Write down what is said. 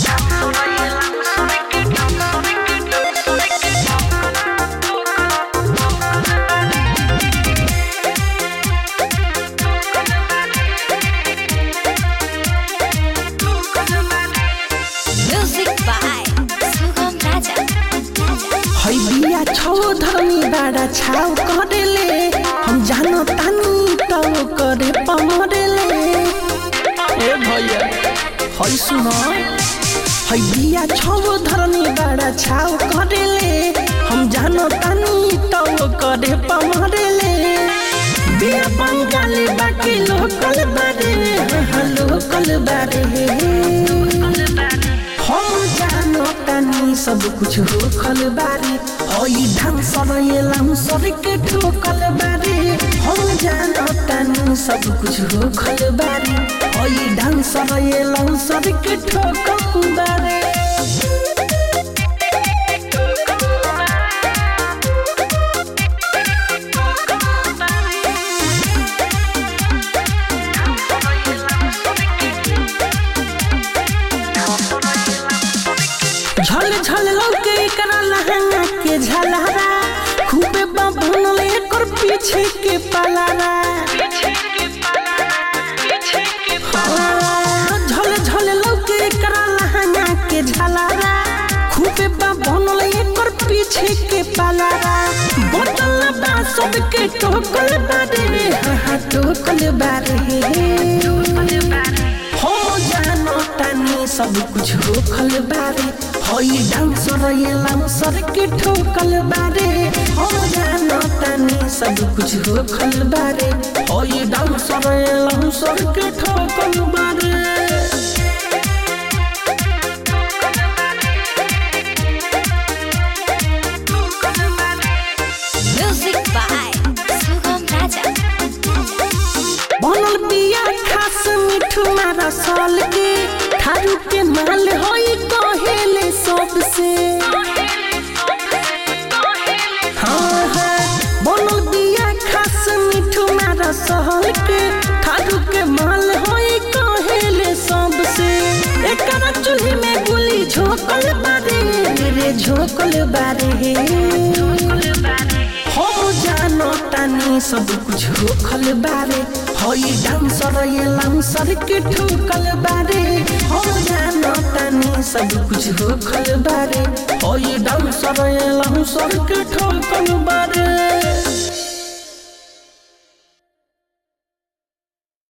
बिया छौ धनी बाड़ा छाव करेले हम जानो तानी तो करे पमरेले ए भैया हई सुनो हई बिया छौ धनी बाड़ा छाव करेले हम जानो तानी तो करे पमरेले बिया बंगाली बाकी लोकल बारे लोकल बारे हम जानो तानी सब कुछ होखल बारे हई डांसर एलम सर के ठोकल बारे हम जानो तानी सब कुछ होखल बारे हई डांसर एलम सर के ठोकल बारे झल झल लौके करा लहंगा के झलहरा खूबे बाबून लेकर पीछे के पलारा झल झल लौके करा लहंगा के झलहरा खूबे बाबून लेकर पीछे के पलारा बोतल बा सबके टोकल बारे टोकल बारे हो जानो तानी सब कुछ होखल बारे हई डांसर एलम सर के ठोकल बारे हो जानो तानी सब कुछ होखल बारे हई डांसर एलम सर के ठोकल बारे म्यूजिक बाय सुगम राजा बनल बिया खास मिठू मारा साल के थारू के माल होई कहेले सबसे हाँ हाँ बनल बिया खास मिठू मारा साल के थारू के माल होई कहेले सबसे एकरा चूल्हे में गुली झोंकल बारे रे झोंकल बारे हो जानो तानी सब कुछ होखल बारे हई डांसर एलम सर के ठोकल बारे हो जानो तानी सब कुछ होखल बारे हई डांसर एलम सर के ठोकल बारे।